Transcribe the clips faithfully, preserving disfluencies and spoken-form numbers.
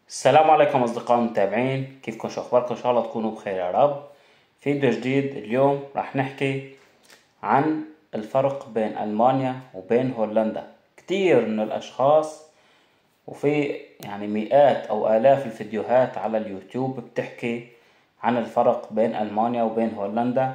السلام عليكم أصدقائي المتابعين، كيفكم؟ شو أخباركم؟ إن شاء الله تكونوا بخير يا رب. فيديو جديد. اليوم راح نحكي عن الفرق بين ألمانيا وبين هولندا. كتير من الأشخاص وفي يعني مئات أو آلاف الفيديوهات على اليوتيوب بتحكي عن الفرق بين ألمانيا وبين هولندا،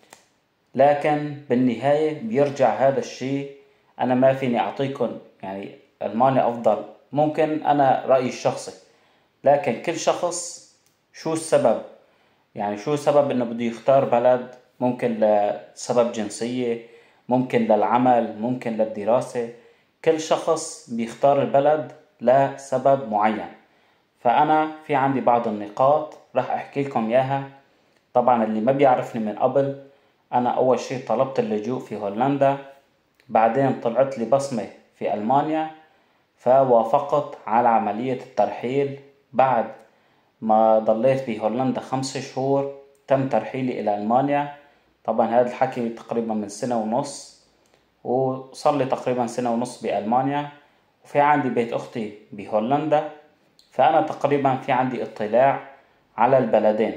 لكن بالنهاية بيرجع هذا الشيء. أنا ما فيني أعطيكم يعني ألمانيا أفضل، ممكن أنا رأيي الشخصي، لكن كل شخص شو السبب، يعني شو السبب انه بده يختار بلد. ممكن لسبب جنسية، ممكن للعمل، ممكن للدراسة. كل شخص بيختار البلد لسبب معين. فأنا في عندي بعض النقاط راح أحكي لكم إياها. طبعا اللي ما بيعرفني من قبل، أنا أول شي طلبت اللجوء في هولندا، بعدين طلعت لي بصمة في ألمانيا، فوافقت على عملية الترحيل. بعد ما ضليت بهولندا خمس شهور تم ترحيلي إلى ألمانيا. طبعا هذا الحكي تقريبا من سنة ونص، وصار لي تقريبا سنة ونص بألمانيا، وفي عندي بيت أختي بهولندا. فأنا تقريبا في عندي اطلاع على البلدين.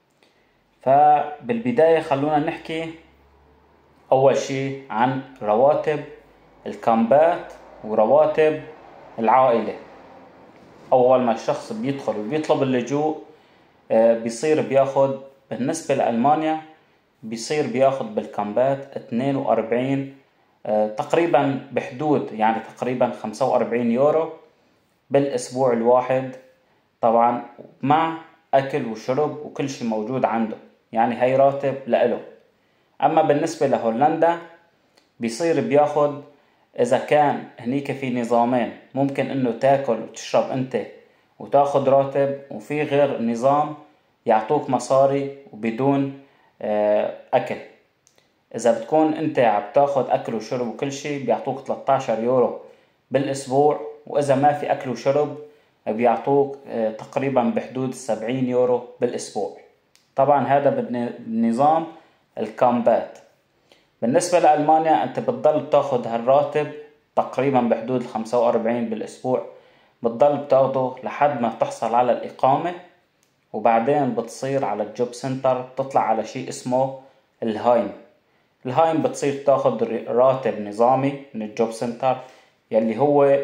فبالبداية خلونا نحكي أول شي عن رواتب الكامبات ورواتب العائلة. أول ما الشخص بيدخل وبيطلب اللجوء بيصير بياخد بالنسبة لألمانيا بيصير بياخد بالكامبات اثنين وأربعين تقريبا، بحدود يعني تقريبا خمسة وأربعين يورو بالأسبوع الواحد، طبعا مع أكل وشرب وكل شي موجود عنده، يعني هاي راتب لإله. أما بالنسبة لهولندا بيصير بياخد، إذا كان هنيك في نظامين، ممكن إنه تاكل وتشرب أنت وتاخد راتب، وفي غير نظام يعطوك مصاري وبدون أكل. إذا بتكون أنت عم تاخد أكل وشرب وكل شي بيعطوك ثلاثة عشر يورو بالأسبوع، وإذا ما في أكل وشرب بيعطوك تقريبا بحدود سبعين يورو بالأسبوع. طبعا هذا بالنظام الكامبات. بالنسبة لألمانيا أنت بتضل تاخد هالراتب تقريبا بحدود خمسة وأربعين بالأسبوع، بتضل بتاخده لحد ما تحصل على الإقامة، وبعدين بتصير على الجوب سنتر بتطلع على شيء اسمه الهايم. الهايم بتصير تاخد راتب نظامي من الجوب سنتر، يلي هو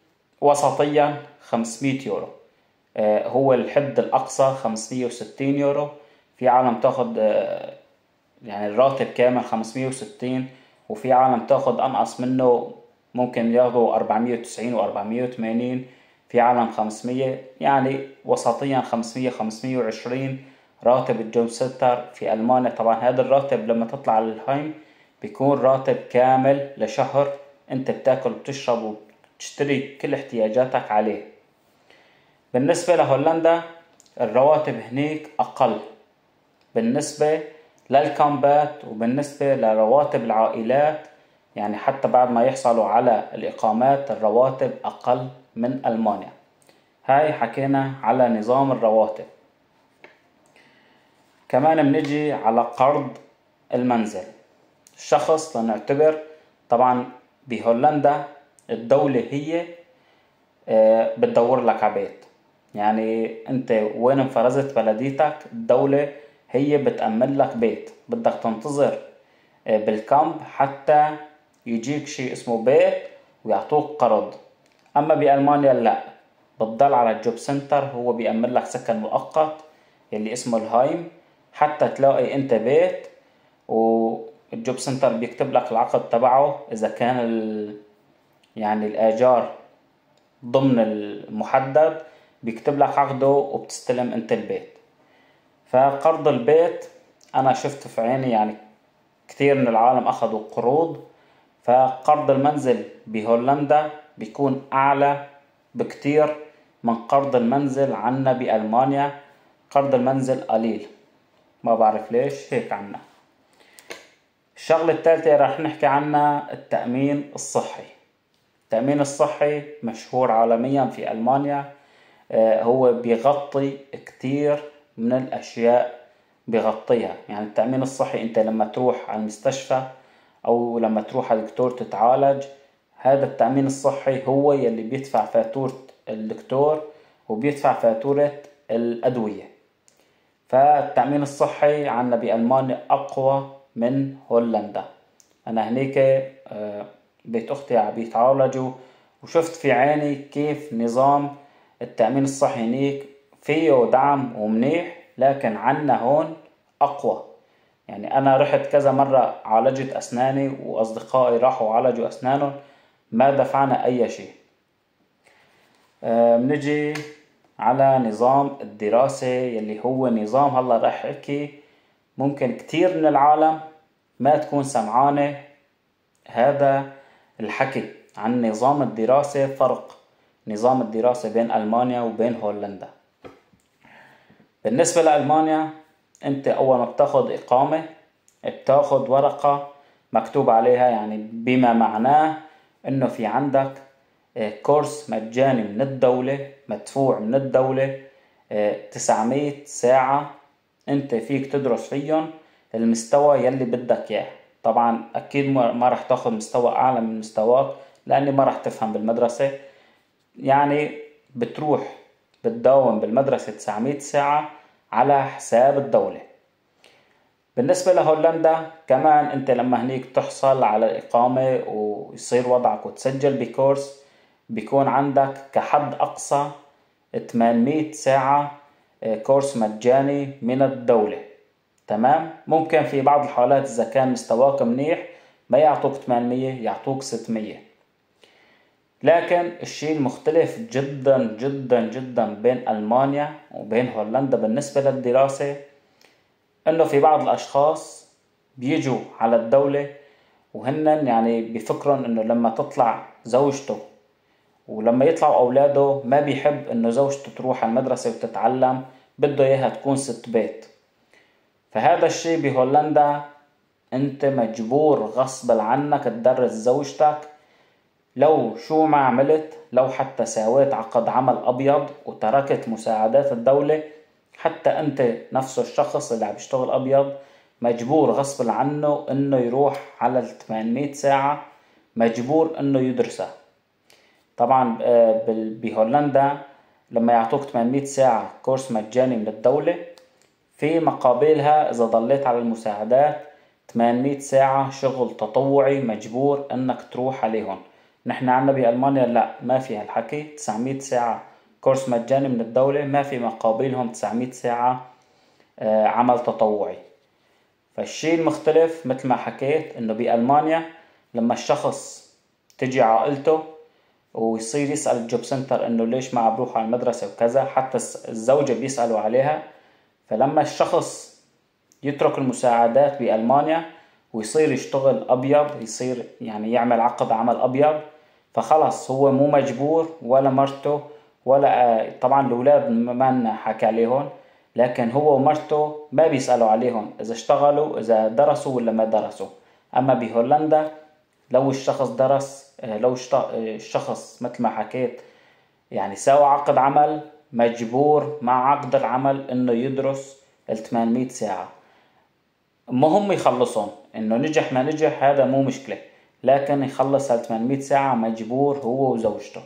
وسطيا خمسمية يورو. آه هو الحد الأقصى خمسمية وستين يورو. في عالم تاخد آه يعني الراتب كامل خمسمية وستين، وفي عالم تاخد أنقص منه، ممكن ياخدوا أربعمية وتسعين وأربعمية وثمانين. في عالم خمسمية، يعني وسطيا خمسمية خمسمية وعشرين راتب الجوب سنتر في ألمانيا. طبعا هذا الراتب لما تطلع على الهايم بيكون راتب كامل لشهر، انت بتاكل وبتشرب وبتشتري كل احتياجاتك عليه. بالنسبة لهولندا الرواتب هناك أقل بالنسبة للكامبات وبالنسبة لرواتب العائلات، يعني حتى بعد ما يحصلوا على الإقامات الرواتب أقل من ألمانيا. هاي حكينا على نظام الرواتب. كمان بنجي على قرض المنزل. الشخص لنعتبر طبعا بهولندا الدولة هي بتدور لك على بيت، يعني انت وين انفرزت بلديتك الدولة هي بتأمن لك بيت، بدك تنتظر بالكامب حتى يجيك شيء اسمه بيت ويعطوك قرض. اما بألمانيا لا، بتضل على الجوب سنتر، هو بيأمن لك سكن مؤقت يلي اسمه الهايم حتى تلاقي انت بيت، والجوب سنتر بيكتب لك العقد تبعه اذا كان ال... يعني الايجار ضمن المحدد بيكتب لك عقده وبتستلم انت البيت. فقرض البيت انا شفت في عيني، يعني كثير من العالم اخذوا قروض. فقرض المنزل بهولندا بيكون اعلى بكتير من قرض المنزل عنا بألمانيا. قرض المنزل قليل، ما بعرف ليش هيك عنا. الشغلة الثالثة راح نحكي عنها التأمين الصحي. التأمين الصحي مشهور عالميا في ألمانيا، هو بيغطي كتير من الأشياء بيغطيها. يعني التأمين الصحي أنت لما تروح على المستشفى أو لما تروح على الدكتور تتعالج، هذا التأمين الصحي هو يلي بيدفع فاتورة الدكتور وبيدفع فاتورة الأدوية. فالتأمين الصحي عنا بألمانيا أقوى من هولندا. أنا هنيك بيت أختي عم بيتعالجوا وشفت في عيني كيف نظام التأمين الصحي هنيك فيه دعم ومنيح، لكن عنا هون أقوى. يعني أنا رحت كذا مرة عالجت أسناني وأصدقائي راحوا عالجوا أسنانهم ما دفعنا أي شيء. بنجي على نظام الدراسة يلي هو نظام هلا راح احكي ممكن كتير من العالم ما تكون سمعانة هذا الحكي عن نظام الدراسة. فرق نظام الدراسة بين ألمانيا وبين هولندا. بالنسبة لألمانيا انت اول ما بتاخد اقامة بتاخد ورقة مكتوب عليها يعني بما معناه انه في عندك كورس مجاني من الدولة مدفوع من الدولة تسعمية ساعة انت فيك تدرس فيهم المستوى يلي بدك اياه. طبعا اكيد ما رح تاخد مستوى اعلى من مستواك لاني ما رح تفهم بالمدرسة. يعني بتروح بتداوم بالمدرسة تسعمية ساعة على حساب الدولة. بالنسبة لهولندا كمان انت لما هنيك تحصل على الإقامة ويصير وضعك وتسجل بكورس بيكون عندك كحد أقصى ثمانمية ساعة كورس مجاني من الدولة. تمام. ممكن في بعض الحالات إذا كان مستواك منيح ما يعطوك ثمانمية يعطوك ستمية. لكن الشيء المختلف جدا جدا جدا بين ألمانيا وبين هولندا بالنسبة للدراسة انه في بعض الاشخاص بيجوا على الدولة وهن يعني بفكرن انه لما تطلع زوجته ولما يطلعوا اولاده ما بيحب انه زوجته تروح على المدرسة وتتعلم، بده اياها تكون ست بيت. فهذا الشيء بهولندا انت مجبور غصب عنك تدرس زوجتك لو شو ما عملت، لو حتى سويت عقد عمل ابيض وتركت مساعدات الدولة، حتى انت نفسه الشخص اللي عم يشتغل ابيض مجبور غصب عنه انه يروح على الثمانمية ساعة مجبور انه يدرسها. طبعا بهولندا لما يعطوك ثمانمية ساعة كورس مجاني من الدولة في مقابلها اذا ضليت على المساعدات ثمانمية ساعة شغل تطوعي مجبور انك تروح عليهم. نحن عنا بألمانيا لا ما في هالحكي. تسعمية ساعة كورس مجاني من الدولة ما في مقابلهم تسعمية ساعة عمل تطوعي. فالشيء المختلف مثل ما حكيت انه بألمانيا لما الشخص تجي عائلته ويصير يسأل الجوب سنتر انه ليش ما بروح على المدرسة وكذا، حتى الزوجة بيسألوا عليها. فلما الشخص يترك المساعدات بألمانيا ويصير يشتغل أبيض يصير يعني يعمل عقد عمل أبيض فخلص هو مو مجبور ولا مرته ولا طبعا الأولاد ما حكى عليهم، لكن هو ومرته ما بيسألوا عليهم إذا اشتغلوا إذا درسوا ولا ما درسوا. أما بهولندا لو الشخص درس لو الشخص مثل ما حكيت يعني سوى عقد عمل مجبور مع عقد العمل إنه يدرس الثمانمية ساعة. مهم يخلصون انه نجح ما نجح هذا مو مشكلة، لكن يخلص هال ثمانمية ساعة مجبور هو وزوجته.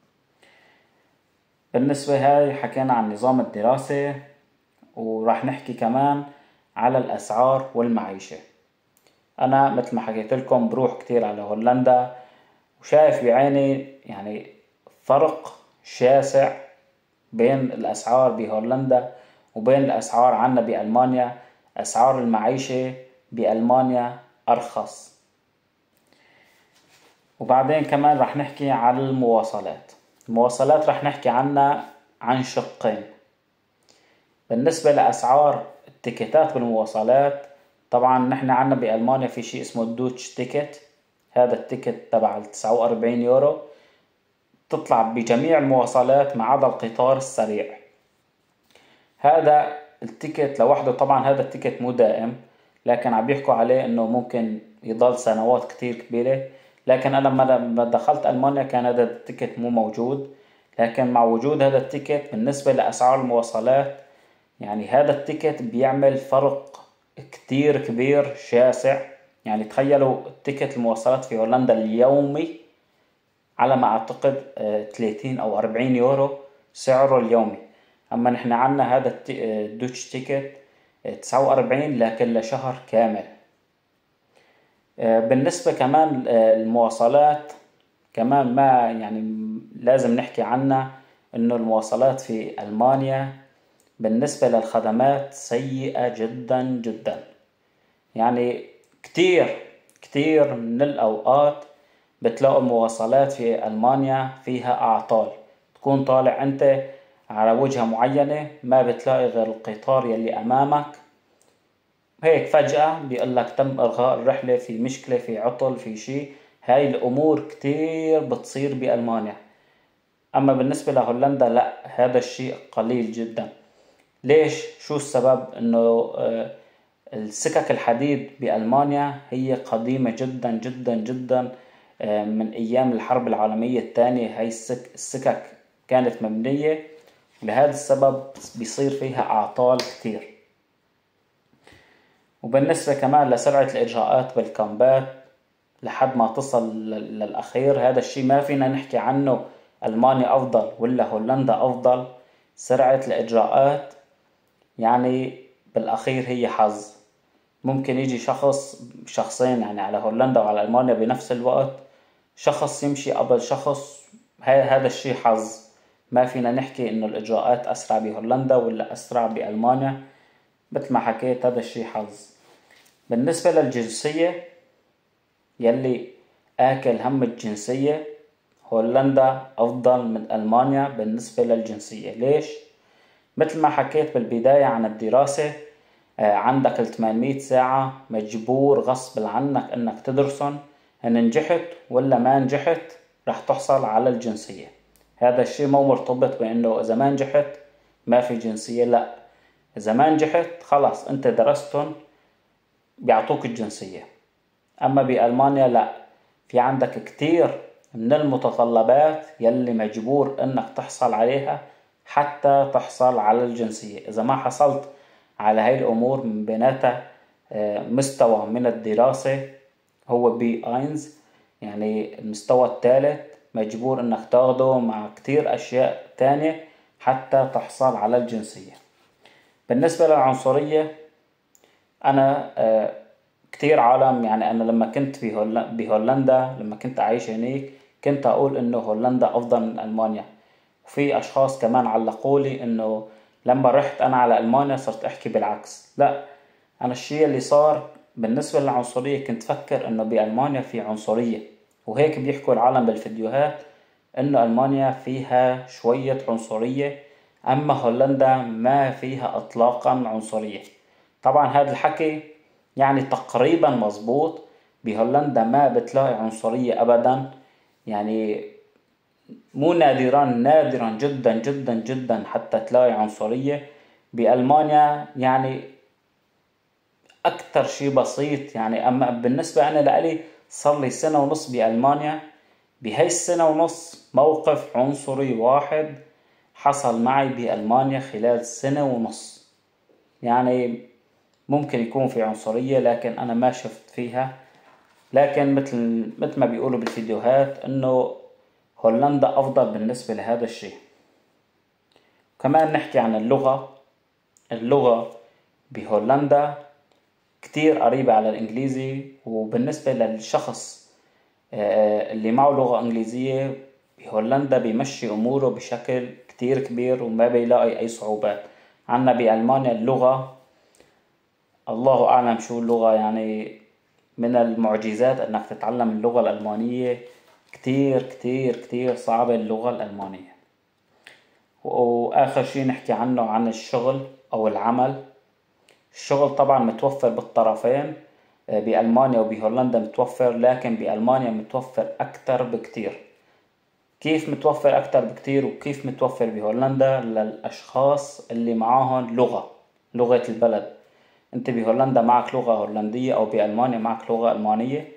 بالنسبة هاي حكينا عن نظام الدراسة وراح نحكي كمان على الأسعار والمعيشة. أنا مثل ما حكيت لكم بروح كتير على هولندا وشايف بعيني يعني فرق شاسع بين الأسعار بهولندا وبين الأسعار عنا بألمانيا. أسعار المعيشة بألمانيا أرخص. وبعدين كمان رح نحكي على المواصلات. المواصلات رح نحكي عنها عن شقين. بالنسبة لأسعار التيكتات بالمواصلات طبعا نحن عنا بألمانيا في شيء اسمه الدوتش تيكت. هذا التيكت تبع تسعة وأربعين يورو تطلع بجميع المواصلات ما عدا القطار السريع. هذا التيكت لوحده طبعا هذا التيكت مو دائم، لكن عم بيحكوا عليه انه ممكن يضل سنوات كتير كبيرة. لكن انا لما دخلت ألمانيا كان هذا التيكت مو موجود، لكن مع وجود هذا التيكت بالنسبة لأسعار المواصلات يعني هذا التيكت بيعمل فرق كتير كبير شاسع. يعني تخيلوا التيكت المواصلات في هولندا اليومي على ما اعتقد ثلاثين او أربعين يورو، سعره اليومي. أما نحن عنا هذا الدوتش تيكت تسعة وأربعين لكن لشهر كامل. بالنسبة كمان المواصلات كمان ما يعني لازم نحكي عنها، إنه المواصلات في ألمانيا بالنسبة للخدمات سيئة جدا جدا. يعني كتير كتير من الأوقات بتلاقوا المواصلات في ألمانيا فيها أعطال، تكون طالع أنت على وجهة معينة ما بتلاقي غير القطار يلي أمامك، هيك فجأة بيقولك تم إلغاء الرحلة، في مشكلة، في عطل، في شي. هاي الأمور كتير بتصير بألمانيا. أما بالنسبة لهولندا لا، هذا الشيء قليل جدا. ليش؟ شو السبب؟ إنه السكك الحديد بألمانيا هي قديمة جدا جدا جدا، من أيام الحرب العالمية الثانية. هاي السكك كانت مبنية، لهذا السبب بيصير فيها أعطال كتير. وبالنسبة كمان لسرعة الإجراءات بالكامبات لحد ما تصل للأخير، هذا الشيء ما فينا نحكي عنه ألمانيا أفضل ولا هولندا أفضل. سرعة الإجراءات يعني بالأخير هي حظ. ممكن يجي شخص شخصين يعني على هولندا وعلى ألمانيا بنفس الوقت، شخص يمشي قبل شخص، هذا الشيء حظ. ما فينا نحكي إنه الإجراءات أسرع بهولندا ولا أسرع بألمانيا، مثل ما حكيت هذا الشيء حظ. بالنسبة للجنسية يلي آكل هم الجنسية، هولندا أفضل من ألمانيا بالنسبة للجنسية. ليش؟ مثل ما حكيت بالبداية عن الدراسة، عندك الثمانمية ساعة مجبور غصب عنك انك تدرسن، ان نجحت ولا ما نجحت رح تحصل على الجنسية. هذا الشيء مو مرتبط بانه اذا ما نجحت ما في جنسية، لا، اذا ما نجحت خلاص انت درستن بيعطوك الجنسية. اما بألمانيا لا، في عندك كتير من المتطلبات يلي مجبور انك تحصل عليها حتى تحصل على الجنسية. اذا ما حصلت على هاي الأمور من بيناتها مستوى من الدراسة هو بي اينز، يعني المستوى الثالث، مجبور انك تاخده مع كتير اشياء تانية حتى تحصل على الجنسية. بالنسبة للعنصرية، انا كتير عالم يعني انا لما كنت بهولندا لما كنت عايش هناك كنت اقول انه هولندا افضل من المانيا. وفي اشخاص كمان علقولي انه لما رحت انا على المانيا صرت احكي بالعكس. لا، انا الشيء اللي صار بالنسبة للعنصرية كنت فكر انه بالمانيا في عنصرية، وهيك بيحكوا العالم بالفيديوهات انه المانيا فيها شوية عنصرية، اما هولندا ما فيها اطلاقا عنصرية. طبعا هذا الحكي يعني تقريبا مظبوط. بهولندا ما بتلاقي عنصرية ابدا، يعني مو نادرا نادرا جدا جدا جدا حتى تلاقي عنصرية. بألمانيا يعني أكتر شي بسيط يعني. أما بالنسبة أنا لألي صار لي سنة ونص بألمانيا، بهاي السنة ونص موقف عنصري واحد حصل معي بألمانيا خلال سنة ونص. يعني ممكن يكون في عنصرية لكن أنا ما شفت فيها. لكن مثل مثل ما بيقولوا بالفيديوهات إنه هولندا أفضل بالنسبة لهذا الشيء. كمان نحكي عن اللغة. اللغة بهولندا كتير قريبة على الإنجليزي، وبالنسبة للشخص اللي معه لغة إنجليزية بهولندا بيمشي أموره بشكل كتير كبير وما بيلاقي أي صعوبات. عنا بألمانيا اللغة الله أعلم شو اللغة، يعني من المعجزات أنك تتعلم اللغة الألمانية. كتير كتير كتير صعبة اللغة الألمانية. وآخر شي نحكي عنه عن الشغل أو العمل. الشغل طبعا متوفر بالطرفين، بألمانيا وبهولندا متوفر، لكن بألمانيا متوفر أكتر بكتير. كيف متوفر أكتر بكتير وكيف متوفر بهولندا؟ للأشخاص اللي معاهن لغة لغة البلد. انت بهولندا معك لغة هولندية او بألمانيا معك لغة ألمانية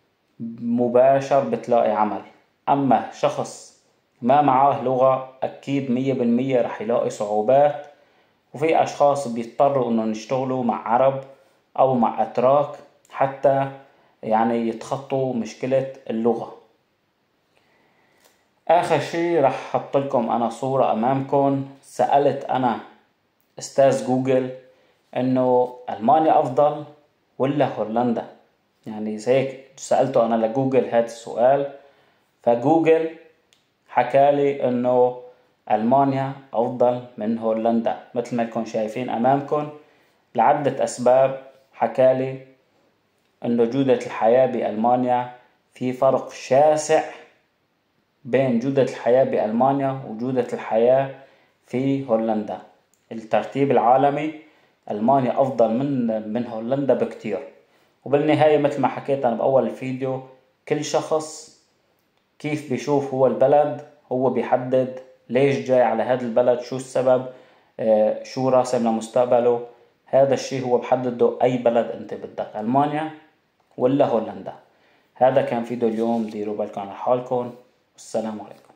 مباشر بتلاقي عمل. اما شخص ما معاه لغة اكيد مية بالمية رح يلاقي صعوبات. وفي اشخاص بيضطروا انهم يشتغلوا مع عرب او مع اتراك حتى يعني يتخطوا مشكلة اللغة. آخر شي رح أحط لكم أنا صورة أمامكم. سألت أنا أستاذ جوجل إنه ألمانيا أفضل ولا هولندا؟ يعني هيك سألته أنا لجوجل هذا السؤال، فجوجل حكالي إنه ألمانيا أفضل من هولندا مثل ما انكم شايفين أمامكم لعدة أسباب. حكالي إنه جودة الحياة بألمانيا في فرق شاسع بين جودة الحياة بألمانيا وجودة الحياة في هولندا. الترتيب العالمي ألمانيا أفضل من من هولندا بكتير. وبالنهاية مثل ما حكيت أنا بأول الفيديو، كل شخص كيف بيشوف هو البلد هو بيحدد ليش جاي على هذا البلد، شو السبب، آه شو راسم لمستقبله. هذا الشيء هو بحدده أي بلد أنت بدك، ألمانيا ولا هولندا. هذا كان فيديو اليوم، ديروا بالكم على حالكم والسلام عليكم.